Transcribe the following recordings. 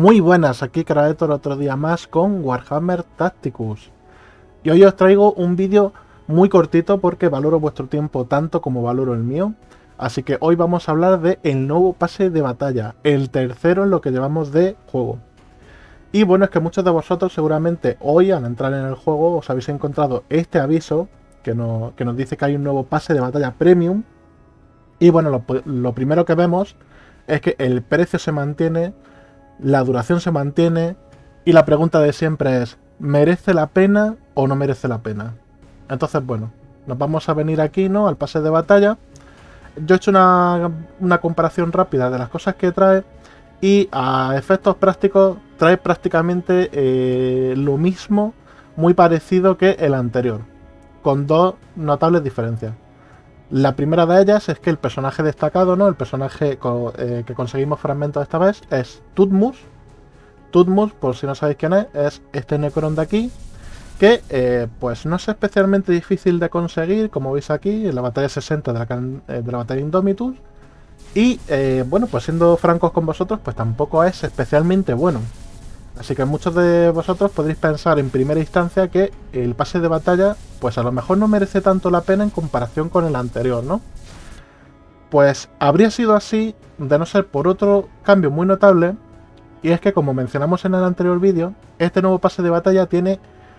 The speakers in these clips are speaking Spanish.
Muy buenas, aquí Kraetor otro día más con Warhammer Tacticus. Y hoy os traigo un vídeo muy cortito porque valoro vuestro tiempo tanto como valoro el mío. Así que hoy vamos a hablar de el nuevo pase de batalla, el tercero en lo que llevamos de juego. Y bueno, es que muchos de vosotros seguramente hoy al entrar en el juego os habéis encontrado este aviso que nos dice que hay un nuevo pase de batalla premium. Y bueno, lo primero que vemos es que el precio se mantiene, la duración se mantiene y la pregunta de siempre es ¿merece la pena o no merece la pena? Entonces, bueno, nos vamos a venir aquí, ¿no?, al pase de batalla. Yo he hecho una comparación rápida de las cosas que trae y a efectos prácticos trae prácticamente lo mismo, muy parecido que el anterior, con dos notables diferencias. La primera de ellas es que el personaje destacado, ¿no?, el personaje que conseguimos fragmentos esta vez, es Tutmus. Tutmus, por si no sabéis quién es este Necron de aquí, que pues no es especialmente difícil de conseguir, como veis aquí, en la batalla 60 de la batalla Indomitus. Y bueno, pues siendo francos con vosotros, pues tampoco es especialmente bueno. Así que muchos de vosotros podréis pensar en primera instancia que el pase de batalla, pues a lo mejor no merece tanto la pena en comparación con el anterior, ¿no? Pues habría sido así de no ser por otro cambio muy notable, y es que, como mencionamos en el anterior vídeo, este nuevo pase de batalla tiene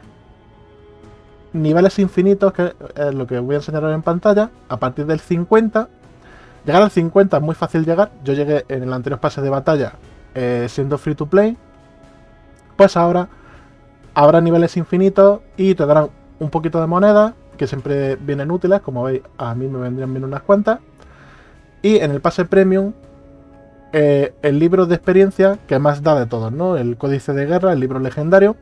niveles infinitos, que es lo que voy a enseñar ahora en pantalla, a partir del 50. Llegar al 50 es muy fácil llegar. Yo llegué en el anterior pase de batalla siendo free to play. Pues ahora habrá niveles infinitos y te darán un poquito de moneda, que siempre vienen útiles, como veis a mí me vendrían bien unas cuantas. Y en el pase premium, el libro de experiencia que más da de todos, ¿no? El códice de guerra, el libro legendario.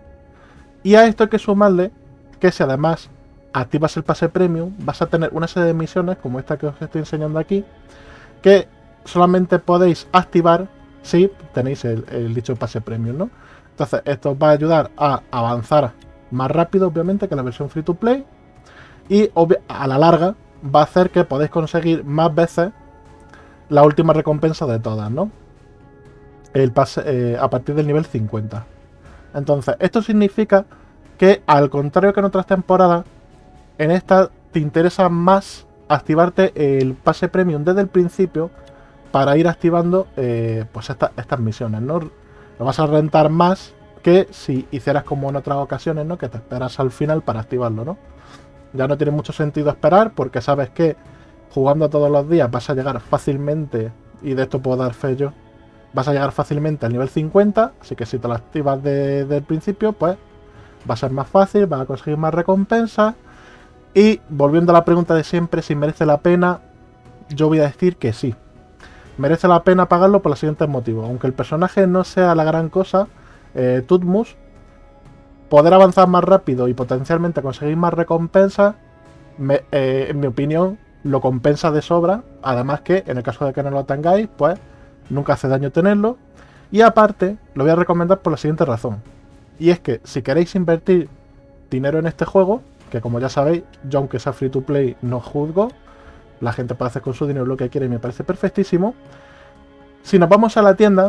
Y a esto hay que sumarle que si además activas el pase premium, vas a tener una serie de misiones como esta que os estoy enseñando aquí, que solamente podéis activar si tenéis el dicho pase premium, ¿no? Entonces esto os va a ayudar a avanzar más rápido, obviamente, que la versión free to play, y a la larga va a hacer que podáis conseguir más veces la última recompensa de todas, ¿no? El pase a partir del nivel 50. Entonces esto significa que, al contrario que en otras temporadas, en esta te interesa más activarte el pase premium desde el principio para ir activando pues estas misiones, ¿no? Lo vas a rentar más que si hicieras como en otras ocasiones, ¿no?, que te esperas al final para activarlo, ¿no? Ya no tiene mucho sentido esperar porque sabes que jugando todos los días vas a llegar fácilmente, y de esto puedo dar fe yo, vas a llegar fácilmente al nivel 50, así que si te lo activas desde el principio, pues va a ser más fácil, vas a conseguir más recompensas. Y volviendo a la pregunta de siempre, si merece la pena, yo voy a decir que sí. Merece la pena pagarlo por los siguientes motivos. Aunque el personaje no sea la gran cosa, Tutmus, poder avanzar más rápido y potencialmente conseguir más recompensas, en mi opinión, lo compensa de sobra. Además que, en el caso de que no lo tengáis, pues nunca hace daño tenerlo. Y aparte, lo voy a recomendar por la siguiente razón. Y es que si queréis invertir dinero en este juego, que como ya sabéis, yo aunque sea free to play no juzgo, la gente puede hacer con su dinero lo que quiere y me parece perfectísimo. Si nos vamos a la tienda,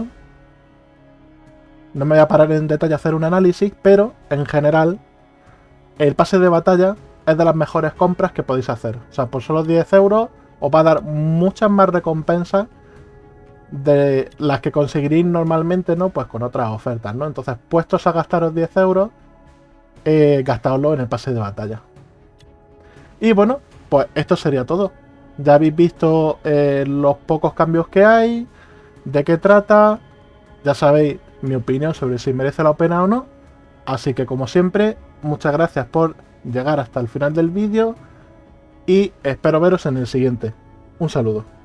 no me voy a parar en detalle a hacer un análisis, pero en general el pase de batalla es de las mejores compras que podéis hacer. O sea, por solo 10 euros os va a dar muchas más recompensas de las que conseguiréis normalmente, ¿no?, pues con otras ofertas, ¿no? Entonces, puestos a gastaros 10 euros, gastaoslo en el pase de batalla. Y bueno, pues esto sería todo. Ya habéis visto los pocos cambios que hay, de qué trata, ya sabéis mi opinión sobre si merece la pena o no. Así que, como siempre, muchas gracias por llegar hasta el final del vídeo y espero veros en el siguiente. Un saludo.